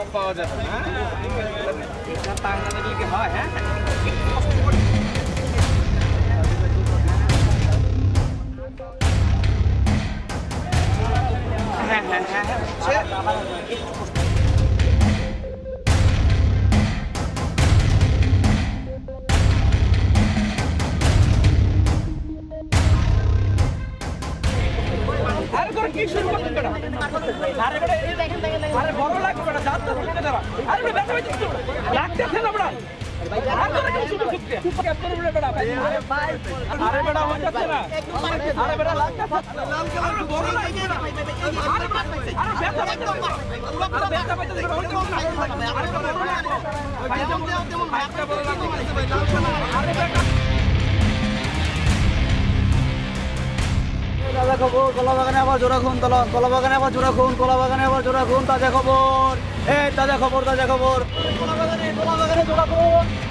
পাওয়া যাবে না টাকা না দিলে কি হয় হ্যাঁ হ্যাঁ হ্যাঁ হ্যাঁ কি শুরু করতে বেটা আরে বেটা আরে বড় লাগবে বেটা দাঁত তো ফুটে দাঁড়া আরে বেটা ব্যথা হইছে লাগতেছে না বেটা আর করে কি শুরু করতে ক্যাপ্টেন বলে বেটা আরে ভাই আরে বেটা হইছে না আরে বেটা লাগতেছে লাল কালার বড় লাগবে না আরে ব্যথা পাইছে আরে ব্যথা পাইছে হইছে না আরে বড় লাগবে ভাই যেমন একটা বড় লাগবে ভাই লাল কালার আরে বেটা তাজা খবর কলা বাগানে আবার জোড়া খুন কলা বাগানে আবার জোড়া খুন কলা বাগানে আবার জোড়া খুন তাজা খবর এই তাজা খবর কলা বাগানে জোড়া খুন